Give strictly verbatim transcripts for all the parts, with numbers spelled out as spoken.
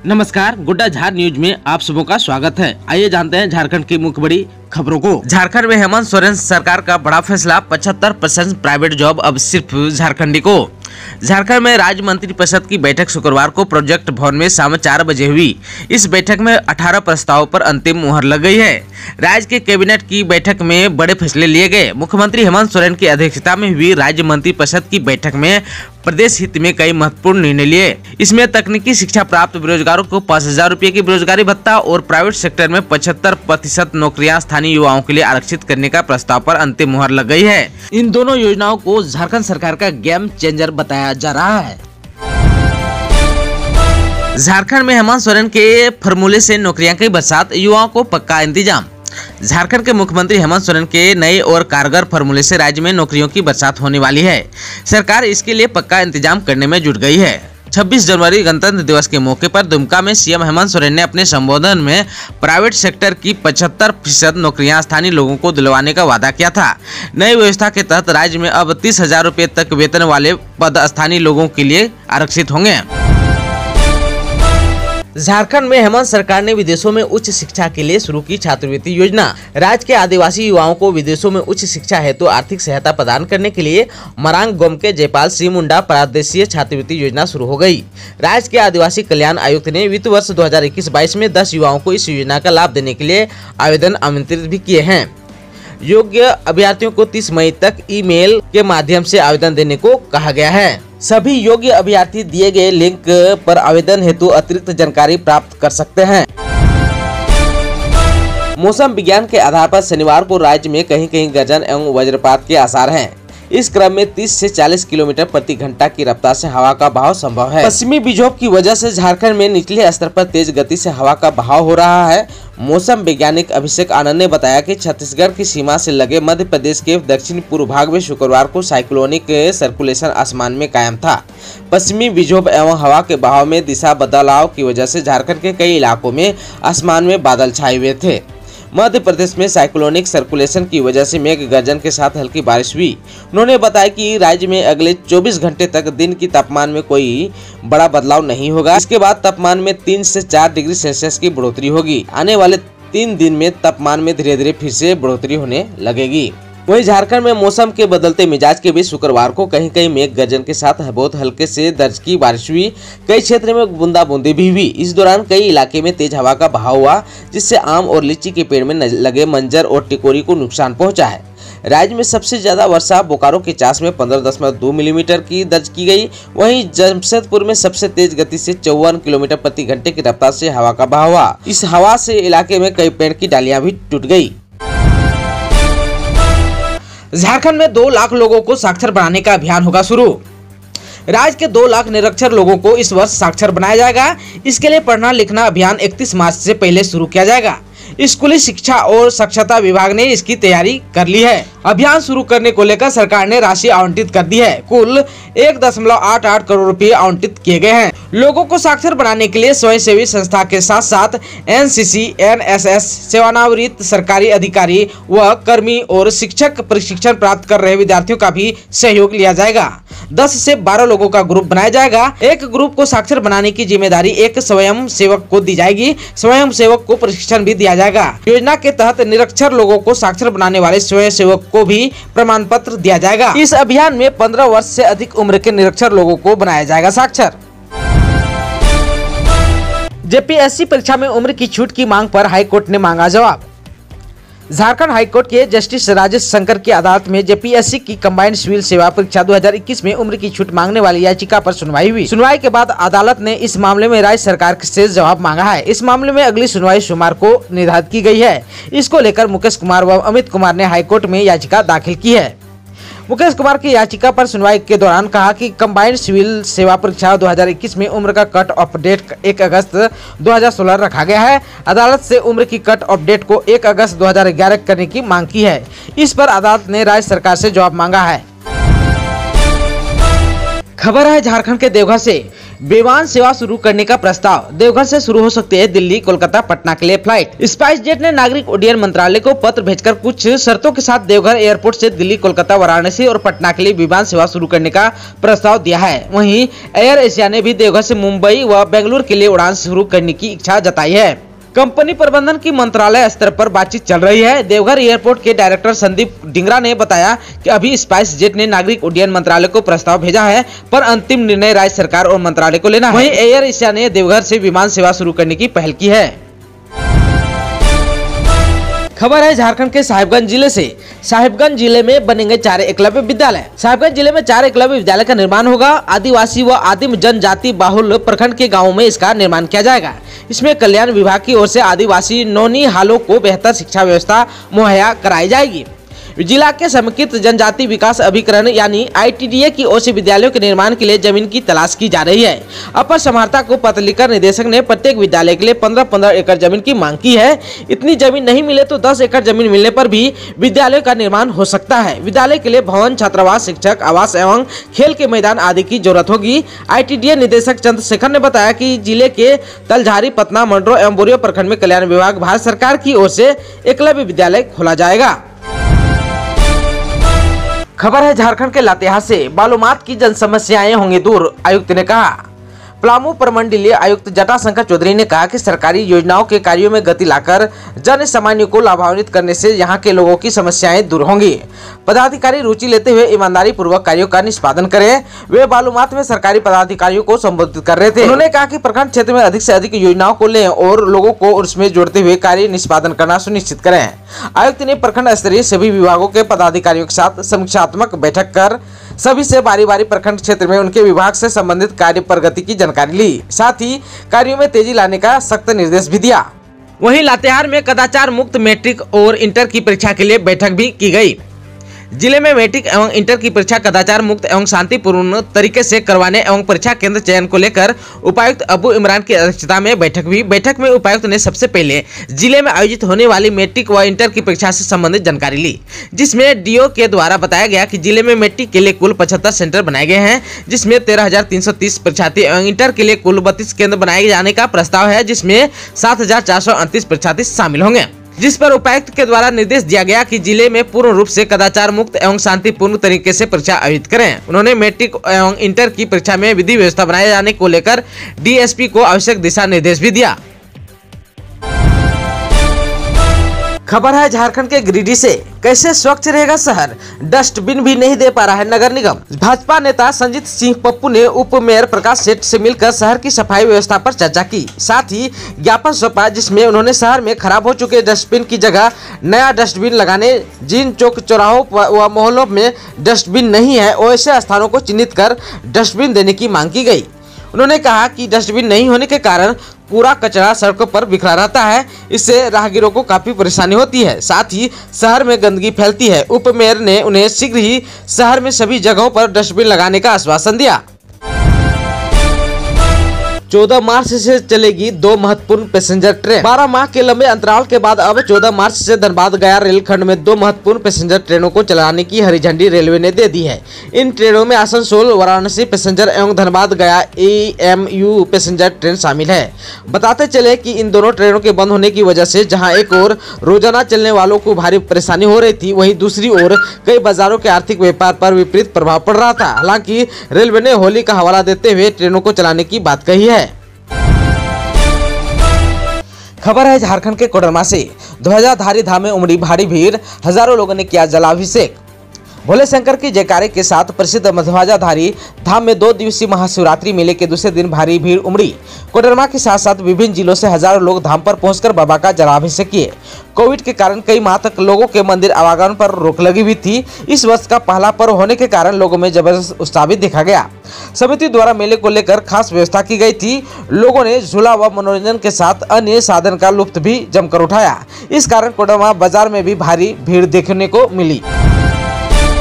नमस्कार, गोड्डा झार न्यूज में आप सबों का स्वागत है। आइए जानते हैं झारखंड की मुख्य बड़ी खबरों को। झारखंड में हेमंत सोरेन सरकार का बड़ा फैसला, पचहत्तर परसेंट प्राइवेट जॉब अब सिर्फ झारखंडी को। झारखंड में राज्य मंत्रिपरिषद की बैठक शुक्रवार को प्रोजेक्ट भवन में शाम चार बजे हुई। इस बैठक में अठारह प्रस्तावों पर अंतिम मुहर लग गई है। राज्य के कैबिनेट की बैठक में बड़े फैसले लिए गए। मुख्यमंत्री हेमंत सोरेन की अध्यक्षता में हुई राज्य मंत्रिपरिषद की बैठक में प्रदेश हित में कई महत्वपूर्ण निर्णय लिए। इसमें तकनीकी शिक्षा प्राप्त बेरोजगारों को पाँच हजार रूपए की बेरोजगारी भत्ता और प्राइवेट सेक्टर में पचहत्तर प्रतिशत नौकरियां स्थानीय युवाओं के लिए आरक्षित करने का प्रस्ताव पर अंतिम मुहर लग गई है। इन दोनों योजनाओं को झारखंड सरकार का गेम चेंजर बताया जा रहा है। झारखंड में हेमंत सोरेन के फॉर्मूले से नौकरियां की बरसात, युवाओं को पक्का इंतजाम। झारखंड के मुख्यमंत्री हेमंत सोरेन के नए और कारगर फॉर्मूले से राज्य में नौकरियों की बरसात होने वाली है। सरकार इसके लिए पक्का इंतजाम करने में जुट गई है। छब्बीस जनवरी गणतंत्र दिवस के मौके पर दुमका में सीएम हेमंत सोरेन ने अपने संबोधन में प्राइवेट सेक्टर की पचहत्तर फीसद नौकरियां स्थानीय लोगों को दिलवाने का वादा किया था। नई व्यवस्था के तहत राज्य में अब तीस हजार रूपए तक वेतन वाले पद स्थानीय लोगों के लिए आरक्षित होंगे। झारखंड में हेमंत सरकार ने विदेशों में उच्च शिक्षा के लिए शुरू की छात्रवृत्ति योजना। राज्य के आदिवासी युवाओं को विदेशों में उच्च शिक्षा हेतु आर्थिक सहायता प्रदान करने के लिए मरांग गोम के जयपाल सिंह मुंडा प्रादेशीय छात्रवृत्ति योजना शुरू हो गई। राज्य के आदिवासी कल्याण आयुक्त ने वित्त वर्ष दो हजार इक्कीस बाईस में दस युवाओं को इस योजना का लाभ देने के लिए आवेदन आमंत्रित भी किए हैं। योग्य अभ्यर्थियों को तीस मई तक ईमेल के माध्यम से आवेदन देने को कहा गया है। सभी योग्य अभ्यर्थी दिए गए लिंक पर आवेदन हेतु अतिरिक्त जानकारी प्राप्त कर सकते हैं। मौसम विज्ञान के आधार पर शनिवार को राज्य में कहीं कहीं गर्जन एवं वज्रपात के आसार हैं। इस क्रम में तीस से चालीस किलोमीटर प्रति घंटा की रफ्तार से हवा का बहाव संभव है। पश्चिमी विक्षोभ की वजह से झारखंड में निचले स्तर पर तेज गति से हवा का बहाव हो रहा है। मौसम वैज्ञानिक अभिषेक आनंद ने बताया कि छत्तीसगढ़ की सीमा से लगे मध्य प्रदेश के दक्षिण पूर्व भाग में शुक्रवार को साइक्लोनिक सर्कुलेशन आसमान में कायम था। पश्चिमी विक्षोभ एवं हवा के बहाव में दिशा बदलाव की वजह से झारखंड के कई इलाकों में आसमान में बादल छाए हुए थे। मध्य प्रदेश में साइक्लोनिक सर्कुलेशन की वजह से मेघ गर्जन के साथ हल्की बारिश हुई। उन्होंने बताया कि राज्य में अगले चौबीस घंटे तक दिन की तापमान में कोई बड़ा बदलाव नहीं होगा। इसके बाद तापमान में तीन से चार डिग्री सेल्सियस की बढ़ोतरी होगी। आने वाले तीन दिन में तापमान में धीरे धीरे फिर से बढ़ोतरी होने लगेगी। वहीं झारखंड में मौसम के बदलते मिजाज के बीच शुक्रवार को कहीं कहीं मेघ गर्जन के साथ बहुत हल्के से दर्ज की बारिश हुई। कई क्षेत्र में बूंदाबूंदी भी हुई। इस दौरान कई इलाके में तेज हवा का बहाव हुआ, जिससे आम और लीची के पेड़ में लगे मंजर और टिकोरी को नुकसान पहुंचा है। राज्य में सबसे ज्यादा वर्षा बोकारो के चास में पंद्रह दशमलव दो मिलीमीटर की दर्ज की गई। वहीं जमशेदपुर में सबसे तेज गति से चौवन किलोमीटर प्रति घंटे की रफ्तार से हवा का बहाव हुआ। इस हवा से इलाके में कई पेड़ की डालियां भी टूट गई। झारखंड में दो लाख लोगों को साक्षर बनाने का अभियान होगा शुरू। राज्य के दो लाख निरक्षर लोगों को इस वर्ष साक्षर बनाया जाएगा। इसके लिए पढ़ना लिखना अभियान इकतीस मार्च से पहले शुरू किया जाएगा। स्कूली शिक्षा और साक्षरता विभाग ने इसकी तैयारी कर ली है। अभियान शुरू करने को लेकर सरकार ने राशि आवंटित कर दी है। कुल एक दशमलव आठ आठ करोड़ रुपए आवंटित किए गए हैं। लोगों को साक्षर बनाने के लिए स्वयंसेवी संस्था के साथ साथ एनसीसी, एनएसएस, सेवानिवृत्त सरकारी अधिकारी व कर्मी और शिक्षक प्रशिक्षण प्राप्त कर रहे विद्यार्थियों का भी सहयोग लिया जाएगा। दस से बारह लोगों का ग्रुप बनाया जाएगा। एक ग्रुप को साक्षर बनाने की जिम्मेदारी एक स्वयं सेवक को दी जाएगी। स्वयं सेवक को प्रशिक्षण भी दिया जाएगा। योजना के तहत निरक्षर लोगों को साक्षर बनाने वाले स्वयं सेवक को भी प्रमाण पत्र दिया जाएगा। इस अभियान में पंद्रह वर्ष से अधिक उम्र के निरक्षर लोगों को बनाया जाएगा साक्षर। जेपीएससी परीक्षा में उम्र की छूट की मांग पर हाईकोर्ट ने मांगा जवाब। झारखंड हाईकोर्ट के जस्टिस राजेश शंकर की अदालत में जेपीएससी की कंबाइंड सिविल सेवा परीक्षा दो हजार इक्कीस में उम्र की छूट मांगने वाली याचिका पर सुनवाई हुई। सुनवाई के बाद अदालत ने इस मामले में राज्य सरकार से जवाब मांगा है। इस मामले में अगली सुनवाई सोमवार को निर्धारित की गई है। इसको लेकर मुकेश कुमार व अमित कुमार ने हाईकोर्ट में याचिका दाखिल की है। मुकेश कुमार की याचिका पर सुनवाई के दौरान कहा कि कंबाइंड सिविल सेवा परीक्षा दो हजार इक्कीस में उम्र का कट ऑफ डेट एक अगस्त दो हजार सोलह रखा गया है। अदालत से उम्र की कट ऑफ डेट को एक अगस्त दो हजार ग्यारह करने की मांग की है। इस पर अदालत ने राज्य सरकार से जवाब मांगा है। खबर है झारखंड के देवघर से। विमान सेवा शुरू करने का प्रस्ताव। देवघर से शुरू हो सकती है दिल्ली कोलकाता पटना के लिए फ्लाइट। स्पाइस जेट ने नागरिक उड्डयन मंत्रालय को पत्र भेजकर कुछ शर्तों के साथ देवघर एयरपोर्ट से दिल्ली कोलकाता वाराणसी और पटना के लिए विमान सेवा शुरू करने का प्रस्ताव दिया है। वहीं एयर एशिया ने भी देवघर से मुंबई व बेंगलुरु के लिए उड़ान शुरू करने की इच्छा जताई है। कंपनी प्रबंधन की मंत्रालय स्तर पर बातचीत चल रही है। देवघर एयरपोर्ट के डायरेक्टर संदीप डिंगरा ने बताया कि अभी स्पाइस जेट ने नागरिक उड्डयन मंत्रालय को प्रस्ताव भेजा है, पर अंतिम निर्णय राज्य सरकार और मंत्रालय को लेना है। वहीं एयर एशिया ने देवघर से विमान सेवा शुरू करने की पहल की है। खबर है झारखंड के साहिबगंज जिले से। साहिबगंज जिले में बनेंगे चार एकलव्य विद्यालय। साहिबगंज जिले में चार एकलव्य विद्यालय का निर्माण होगा। आदिवासी व आदिम जनजाति बाहुल प्रखंड के गांवों में इसका निर्माण किया जाएगा। इसमें कल्याण विभाग की ओर से आदिवासी नौनिहालों को बेहतर शिक्षा व्यवस्था मुहैया कराई जाएगी। जिला के समेकित जनजाति विकास अभिकरण यानी आई टी डी ए की ओर से विद्यालयों के निर्माण के लिए जमीन की तलाश की जा रही है। अपर समाहर्ता को पत्र लिखकर निदेशक ने प्रत्येक विद्यालय के लिए पंद्रह पंद्रह एकड़ जमीन की मांग की है। इतनी जमीन नहीं मिले तो दस एकड़ जमीन मिलने पर भी विद्यालयों का निर्माण हो सकता है। विद्यालय के लिए भवन, छात्रावास, शिक्षक आवास एवं खेल के मैदान आदि की जरूरत होगी। आई टी डी ए निदेशक चंद्रशेखर ने बताया कि जिले के तलझारी, पतना, मंडरो एवं बोरियो प्रखंड में कल्याण विभाग भारत सरकार की ओर से एकलव्य विद्यालय खोला जाएगा। खबर है झारखंड के लातेहार से। बालूमाथ की जन समस्याएं होंगी दूर, आयुक्त ने कहा। पलामू प्रमंडलीय आयुक्त जटाशंकर चौधरी ने कहा कि सरकारी योजनाओं के कार्यों में गति लाकर जन सामान्य को लाभान्वित करने से यहां के लोगों की समस्याएं दूर होंगी। पदाधिकारी रुचि लेते हुए ईमानदारी पूर्वक कार्यों का निष्पादन करें। वे बालूमाथ में सरकारी पदाधिकारियों को संबोधित कर रहे थे। उन्होंने कहा कि प्रखंड क्षेत्र में अधिक से अधिक योजनाओं को लें और लोगों को उसमें जोड़ते हुए कार्य निष्पादन करना सुनिश्चित करें। आयुक्त ने प्रखंड स्तरीय सभी विभागों के पदाधिकारियों के साथ समीक्षात्मक बैठक कर सभी से बारी बारी प्रखंड क्षेत्र में उनके विभाग से संबंधित कार्य प्रगति की जानकारी ली। साथ ही कार्यों में तेजी लाने का सख्त निर्देश भी दिया। वहीं लातेहार में कदाचार मुक्त मैट्रिक और इंटर की परीक्षा के लिए बैठक भी की गई। जिले में मैट्रिक एवं इंटर की परीक्षा कदाचार मुक्त एवं शांतिपूर्ण तरीके से करवाने एवं परीक्षा केंद्र चयन को लेकर उपायुक्त अबू इमरान की अध्यक्षता में बैठक हुई। बैठक में उपायुक्त ने सबसे पहले जिले में आयोजित होने वाली मैट्रिक व इंटर की परीक्षा से संबंधित जानकारी ली, जिसमें डी ओ के द्वारा बताया गया कि जिले में मैट्रिक के लिए कुल पचहत्तर सेंटर बनाए गए हैं, जिसमें तेरह हजार तीन सौ तीस परीक्षार्थी एवं इंटर के लिए कुल बत्तीस केंद्र बनाए जाने का प्रस्ताव है, जिसमें सात हजार चार सौ अड़तीस परीक्षार्थी शामिल होंगे। जिस पर उपायुक्त के द्वारा निर्देश दिया गया कि जिले में पूर्ण रूप से कदाचार मुक्त एवं शांतिपूर्ण तरीके से परीक्षा आयोजित करें। उन्होंने मैट्रिक एवं इंटर की परीक्षा में विधि व्यवस्था बनाए जाने को लेकर डी एस पी को आवश्यक दिशा निर्देश भी दिया। खबर है झारखंड के गिरिडीह से। कैसे स्वच्छ रहेगा शहर, डस्टबिन भी नहीं दे पा रहा है नगर निगम। भाजपा नेता संजीत सिंह पप्पू ने उप मेयर प्रकाश सेठ से मिलकर शहर की सफाई व्यवस्था पर चर्चा की। साथ ही ज्ञापन सौंपा, जिसमें उन्होंने शहर में खराब हो चुके डस्टबिन की जगह नया डस्टबिन लगाने, जिन चौक चौराहों व मोहल्लों में डस्टबिन नहीं है ऐसे स्थानों को चिन्हित कर डस्टबिन देने की मांग की गई। उन्होंने कहा कि डस्टबिन नहीं होने के कारण पूरा कचरा सड़कों पर बिखरा रहता है, इससे राहगीरों को काफी परेशानी होती है। साथ ही शहर में गंदगी फैलती है। उप मेयर ने उन्हें शीघ्र ही शहर में सभी जगहों पर डस्टबिन लगाने का आश्वासन दिया। चौदह मार्च से चलेगी दो महत्वपूर्ण पैसेंजर ट्रेन। बारह माह के लंबे अंतराल के बाद अब चौदह मार्च से धनबाद गया रेलखंड में दो महत्वपूर्ण पैसेंजर ट्रेनों को चलाने की हरी झंडी रेलवे ने दे दी है। इन ट्रेनों में आसनसोल वाराणसी पैसेंजर एवं Dhanbad Gaya A M U passenger train शामिल है। बताते चले कि इन दोनों ट्रेनों के बंद होने की वजह से जहाँ एक ओर रोजाना चलने वालों को भारी परेशानी हो रही थी, वहीं दूसरी ओर कई बाजारों के आर्थिक व्यापार पर विपरीत प्रभाव पड़ रहा था। हालांकि रेलवे ने होली का हवाला देते हुए ट्रेनों को चलाने की बात कही है। खबर है झारखंड के कोडरमा से। ध्वजाधारी धाम में उमड़ी भारी भीड़, हजारों लोगों ने किया जलाभिषेक। भोले शंकर की जयकारे के साथ प्रसिद्ध ध्वजाधारी धाम में दो दिवसीय महाशिवरात्रि मेले के दूसरे दिन भारी भीड़ उमड़ी। कोडरमा के साथ साथ विभिन्न जिलों से हजारों लोग धाम पर पहुंचकर बाबा का जलाभिषेक किए। कोविड के कारण कई माह तक लोगों के मंदिर आवागमन पर रोक लगी हुई थी। इस वर्ष का पहला पर्व होने के कारण लोगों में जबरदस्त उत्साह भी देखा गया। समिति द्वारा मेले को लेकर खास व्यवस्था की गई थी। लोगों ने झूला व मनोरंजन के साथ अन्य साधन का लुत्फ भी जमकर उठाया। इस कारण कोडरमा बाजार में भी भारी भीड़ देखने को मिली।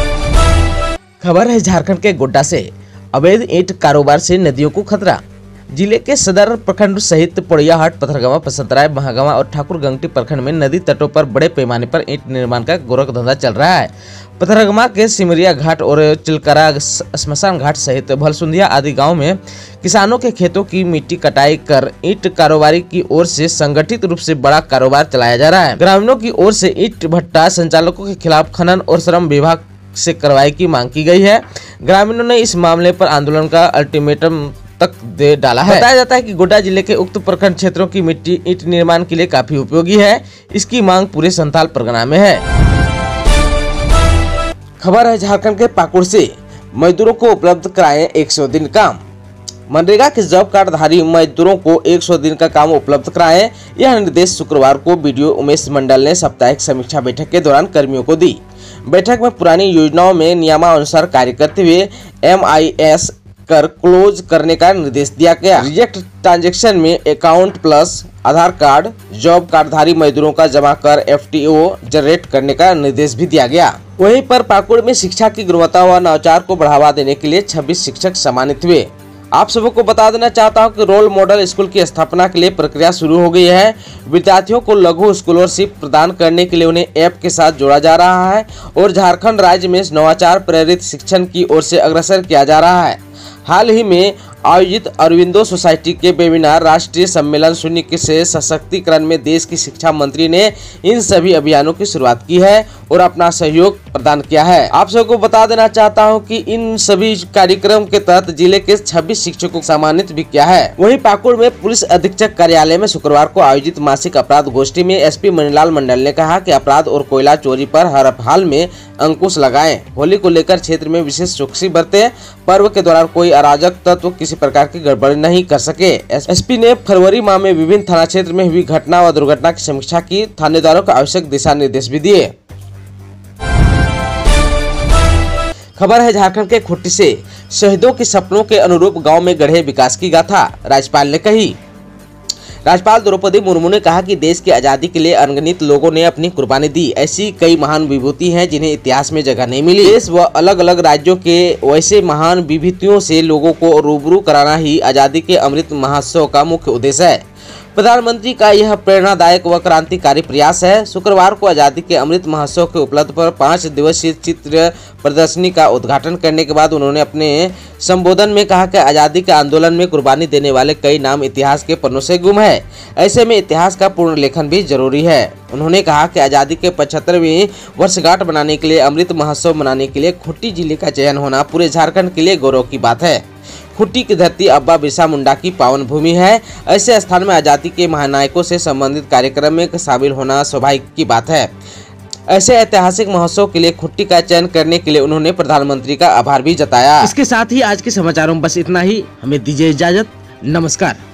खबर है झारखंड के गोड्डा से। अवैध ईंट कारोबार से नदियों को खतरा। जिले के सदर प्रखंड सहित पोड़ियाहाट, पथरगामा, बसंतराय, महागामा और ठाकुर गंगटी प्रखंड में नदी तटों पर बड़े पैमाने पर ईंट निर्माण का गोरख धंधा चल रहा है। पथरगामा के सिमरिया घाट और चिलकरा स्मशान घाट सहित भलसुंधिया आदि गांव में किसानों के खेतों की मिट्टी कटाई कर ईंट कारोबारी की ओर से संगठित रूप से बड़ा कारोबार चलाया जा रहा है। ग्रामीणों की ओर से ईंट भट्टा संचालकों के खिलाफ खनन और श्रम विभाग से कार्रवाई की मांग की गई है। ग्रामीणों ने इस मामले पर आंदोलन का अल्टीमेटम तक दे डाला है। बताया जाता है कि गोड्डा जिले के उक्त प्रखंड क्षेत्रों की मिट्टी ईंट निर्माण के लिए काफी उपयोगी है। इसकी मांग पूरे संथाल परगना में है। खबर है झारखंड के पाकुड़ से, मजदूरों को उपलब्ध कराएं एक सौ दिन काम। मनरेगा के जॉब कार्डधारी मजदूरों को एक सौ दिन का काम उपलब्ध कराएं, यह निर्देश शुक्रवार को बीडीओ उमेश मंडल ने साप्ताहिक समीक्षा बैठक के दौरान कर्मियों को दी। बैठक में पुरानी योजनाओं में नियमानुसार कार्य करते हुए एम आई एस कर क्लोज करने का निर्देश दिया गया। रिजेक्ट ट्रांजैक्शन में account plus Aadhaar card job कार्डधारी मजदूरों का जमा कर एफ टी ओ जनरेट करने का निर्देश भी दिया गया। वहीं पर पाकुड़ में शिक्षा की गुणवत्ता व नवाचार को बढ़ावा देने के लिए छब्बीस शिक्षक सम्मानित हुए। आप सबको बता देना चाहता हूं कि रोल मॉडल स्कूल की स्थापना के लिए प्रक्रिया शुरू हो गई है। विद्यार्थियों को लघु स्कॉलरशिप प्रदान करने के लिए उन्हें ऐप के साथ जोड़ा जा रहा है और झारखंड राज्य में नवाचार प्रेरित शिक्षण की ओर से अग्रसर किया जा रहा है। हाल ही में आयोजित अरविंदो सोसाइटी के वेबिनार राष्ट्रीय सम्मेलन शून्य से सशक्तिकरण में देश की शिक्षा मंत्री ने इन सभी अभियानों की शुरुआत की है और अपना सहयोग प्रदान किया है। आप सबको बता देना चाहता हूं कि इन सभी कार्यक्रम के तहत जिले के छब्बीस शिक्षकों को सम्मानित भी किया है। वहीं पाकुड़ में पुलिस अधीक्षक कार्यालय में शुक्रवार को आयोजित मासिक अपराध गोष्ठी में एस पी मणिलाल मंडल ने कहा कि अपराध और कोयला चोरी पर हर हाल में अंकुश लगाएं। होली को लेकर क्षेत्र में विशेष चौकसी बरते। पर्व के दौरान कोई अराजक तत्व किसी प्रकार की गड़बड़ी नहीं कर सके। एसपी ने फरवरी माह में विभिन्न थाना क्षेत्र में हुई घटना व दुर्घटना की समीक्षा की। थानेदारों को आवश्यक दिशा निर्देश भी दिए। खबर है झारखंड के खूंटी से, शहीदों के सपनों के अनुरूप गांव में गढ़े विकास की गाथा, राज्यपाल ने कही। राज्यपाल द्रौपदी मुर्मू ने कहा कि देश की आजादी के लिए अनगिनत लोगों ने अपनी कुर्बानी दी। ऐसी कई महान विभूति हैं जिन्हें इतिहास में जगह नहीं मिली। देश व अलग अलग राज्यों के वैसे महान विभूतियों से लोगों को रूबरू कराना ही आजादी के अमृत महोत्सव का मुख्य उद्देश्य है। प्रधानमंत्री का यह प्रेरणादायक व क्रांतिकारी प्रयास है। शुक्रवार को आजादी के अमृत महोत्सव के उपलक्ष्य पर पाँच दिवसीय चित्र प्रदर्शनी का उद्घाटन करने के बाद उन्होंने अपने संबोधन में कहा कि आजादी के आंदोलन में कुर्बानी देने वाले कई नाम इतिहास के पन्नों से गुम है। ऐसे में इतिहास का पूर्ण लेखन भी जरूरी है। उन्होंने कहा कि आजादी के पचहत्तरवीं वर्षगांठ बनाने के लिए अमृत महोत्सव मनाने के लिए खूंटी जिले का चयन होना पूरे झारखंड के लिए गौरव की बात है। खूंटी की धरती अब्बा बिरसा मुंडा की पावन भूमि है। ऐसे स्थान में आजादी के महानायकों से संबंधित कार्यक्रम में शामिल होना स्वाभाविक की बात है। ऐसे ऐतिहासिक महोत्सव के लिए खूंटी का चयन करने के लिए उन्होंने प्रधानमंत्री का आभार भी जताया। इसके साथ ही आज के समाचारों में बस इतना ही। हमें दीजिए इजाजत। नमस्कार।